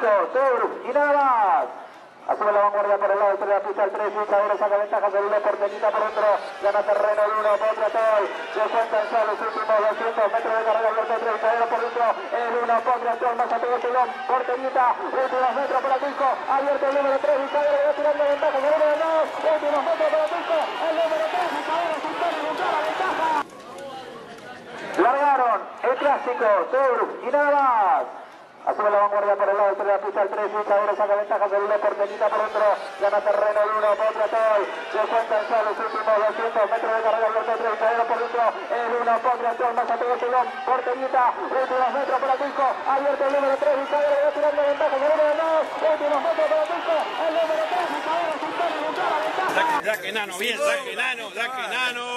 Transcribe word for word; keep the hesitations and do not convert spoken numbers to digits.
Clásico, Tour y nada más. Asume la vanguardia por el lado de la pista el tres, Luchadores saca ventaja del uno, Porteñita por otro, gana terreno el uno, Potratol, se cuentan ya los últimos doscientos metros de carrera, Alberto Treintaero por dentro, el uno, Potratol, más a todo Telón, Porteñita, últimos metros para Pisco, abierto el número tres, Luchadores va tirando ventaja, el número dos, últimos metros para Pisco, el número tres, Luchadores sin pena, con la ventaja. Largaron el Clásico, Tour y nada más. Asume la vanguardia por el lado de la pista el tres, Luchadores saca ventaja del uno, Porteñita por otro, gana terreno el uno, Potratol, se cuentan ya los últimos doscientos metros de carrera, Alberto Treintaero por dentro, el uno, Potratol, más a todo Telón, Porteñita, últimos metros para Pisco, abierto el número tres, Luchadores va tirando ventaja, el número dos, últimos metros para Pisco, el número tres, Luchadores sin pena, con la ventaja. Saque enano, bien, saque enano, saque enano.